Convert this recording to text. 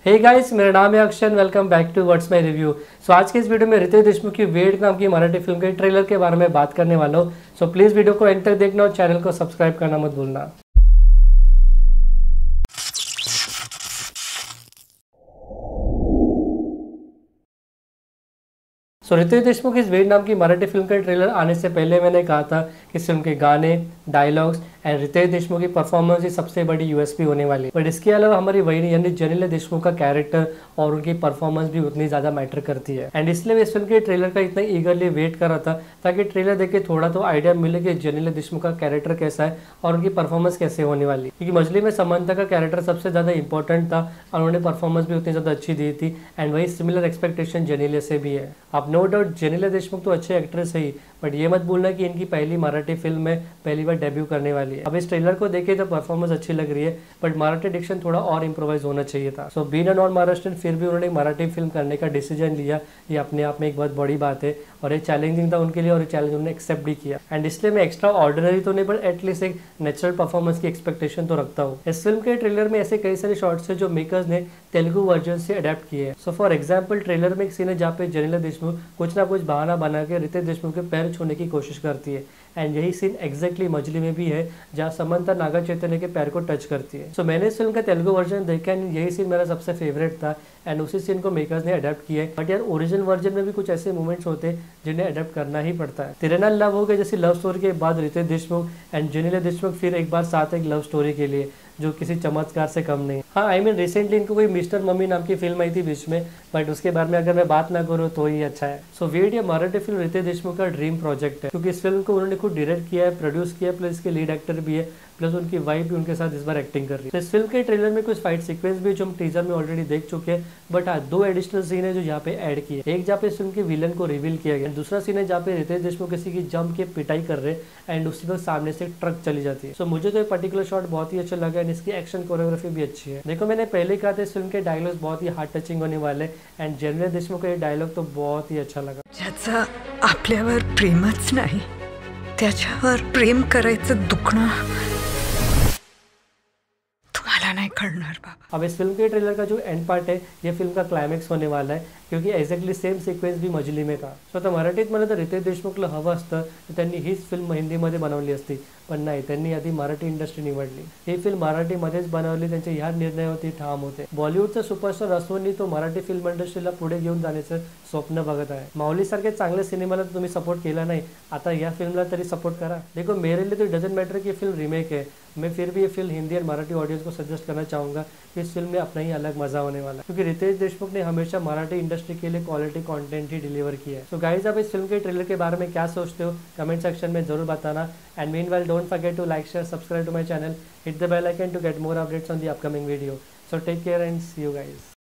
Hey guys, मेरा नाम है Akshay. Welcome back to what's my review. So आज के इस वीडियो में रितेश देशमुख की वेड नाम की मराठी फिल्म के ट्रेलर के बारे में बात करने वाला हूँ। सो प्लीज़ वीडियो को एंड तक देखना और चैनल को सब्सक्राइब करना मत भूलना। रितेश देशमुख इस वेड नाम की मराठी फिल्म का ट्रेलर आने से पहले मैंने कहा था कि इस फिल्म के गाने, डायलॉग्स एंड रितेश देशमुख की परफॉर्मेंस ही सबसे बड़ी यूएसपी होने वाली है। बट इसके अलावा हमारी वही यानी जेनेलिया देशमुख का कैरेक्टर और उनकी परफॉर्मेंस भी उतनी ज्यादा मैटर करती है। एंड इसलिए मैं इस फिल्म के ट्रेलर का इतना ईगरली वेट कर रहा था ताकि ट्रेलर देख के थोड़ा तो आइडिया मिले कि जेनेलिया देशमुख का कैरेक्टर कैसा है और उनकी परफॉर्मेंस कैसे होने वाली है। क्योंकि मछली में समंता का कैरेक्टर सबसे ज्यादा इंपॉर्टेंट था और उन्होंने परफॉर्मेंस भी उतनी ज्यादा अच्छी दी थी। एंड वही सिमिलर एक्सपेक्टेशन जेनेलिया से भी है। अब नो डाउट जेनेलिया देशमुख तो अच्छे एक्ट्रेस है ही, बट ये मत भूलना कि इनकी पहली मराठी फिल्म में पहली बार डेब्यू करने वाली है। अब इस ट्रेलर को देखे तो परफॉर्मेंस अच्छी लग रही है, बट मराठी डिक्शन थोड़ा और इम्प्रोवाइज होना चाहिए था। So being a non Maharashtrian फिर भी उन्होंने मराठी फिल्म करने का डिसीजन लिया, ये अपने आप में एक बहुत बड़ी बात है और ये चैलेंजिंग था उनके लिए और ये चैलेंज उन्होंने एक्सेप्ट भी किया। एंड इसलिए मैं एक्स्ट्रा ऑर्डिनरी तो नहीं बट एटलीस्ट एक नेचुरल परफॉर्मेंस की एक्सपेक्टेशन तो रखता हूँ। इस फिल्म के ट्रेलर में ऐसे कई सारे शॉर्ट्स है जो मेकर्स ने तेलुगु वर्जन से अडेप्ट किए हैं। सो फॉर एग्जाम्पल ट्रेलर में एक सीन है जहाँ पे जेनेलिया देशमुख कुछ ना कुछ बहाना बना के रितेश देशमुख के पैर छूने की कोशिश करती है। एंड यही सीन एग्जैक्टली मछली में भी है जहाँ समंता नागा चैतन्य के पैर को टच करती है। सो मैंने इस फिल्म का तेलुगु वर्जन देखा एंड यही सीन मेरा सबसे फेवरेट था एंड उसी सीन को मेकर्स ने अडेप्ट किया है। बट यार ओरिजिनल वर्जन में भी कुछ ऐसे मूवमेंट्स होते हैं जिन्हें अडेप्ट करना ही पड़ता है। तेरे नाल लव हो गया जैसी लव स्टोरी के बाद रितेश देशमुख एंड जेनेलिया देशमुख फिर एक बार साथ एक लव स्टोरी के लिए जो किसी चमत्कार से कम नहीं। हाँ, आई मीन रिसेंटली इनको कोई मिस्टर मम्मी नाम की फिल्म आई थी बीच में, बट उसके बारे में अगर मैं बात ना करूँ तो ही अच्छा है। सो वेड ये मराठी फिल्म रितेश देशमुख का ड्रीम प्रोजेक्ट है क्योंकि इस फिल्म को उन्होंने खुद डायरेक्ट किया है, प्रोड्यूस किया है, प्लस इसके लीड एक्टर भी है, प्लस उनकी वाइफ भी उनके साथ इस बार एक्टिंग कर रही है। तो इस फिल्म के ट्रेलर में कुछ फाइट सीक्वेंस भी जो हम टीजर में ऑलरेडी देख चुके हैं, बट हाँ दो एडिशनल सीन है जो यहाँ पे ऐड किए। एक जहाँ पे इस फिल्म के विलन को रिवील किया गया, दूसरा सीन है जहाँ पे रितेश देशमुख किसी की जंप के पिटाई कर रहे एंड उसी वक्त सामने से ट्रक चली जाती है। सो मुझे तो ये पर्टिकुलर शॉट बहुत ही अच्छा लगा एंड इसकी एक्शन कोरियोग्राफी भी अच्छी है। देखो मैंने पहले ही कहा था इस फिल्म के डायलॉग्स बहुत ही हार्ट टचिंग होने वाले एंड जेनेलिया देशमुख का ये डायलॉग तो बहुत ही अच्छा लगा। ज्याचा आपल्यावर प्रेमच नाही, त्याच्यावर प्रेम करायचं दुखणं तुम्हाला नाही कळणार बाबा। अब इस फिल्म के ट्रेलर का जो एंड पार्ट है ये फिल्म का क्लायमॅक्स होने वाला है क्योंकि एक्झॅक्टली सेम सिक्वेन्स भी मजली में था। सो आता मराठीत मला तर रितेश देशमुखला हवं असतं तर त्यांनी हीच फिल्म हिंदीमध्ये बनवली असती, पण नाही, त्यांनी आधी मराठी इंडस्ट्री निवडली। ही फिल्म मराठीमध्येच बनवली, त्यांच्या ह्या निर्णयावरती ठाम होते। बॉलिवूडचा सुपरस्टार असूनही तो मराठी फिल्म इंडस्ट्रीला पुढे घेऊन जाण्याचं स्वप्न बघत आहे। माऊलीसारखे चांगले सिनेमाला तुम्ही सपोर्ट केला नाही, आता या फिल्मला तरी सपोर्ट करा। देखो मेरे लिए तो डजंट मैटर कि फिल्म रीमेक है, मैं फिर भी ये फिल्म हिंदी और मराठी ऑडियंस को सजेस्ट करना चाहूँगा कि इस फिल्म में अपना ही अलग मजा होने वाला है क्योंकि रितेश देशमुख ने हमेशा मराठी इंडस्ट्री के लिए क्वालिटी कंटेंट ही डिलीवर किया है। सो गाइस, आप इस फिल्म के ट्रेलर के बारे में क्या सोचते हो कमेंट सेक्शन में जरूर बताना। And meanwhile don't forget to like, share, subscribe to my channel, hit the bell icon to get more updates on the upcoming video. So take care and see you guys.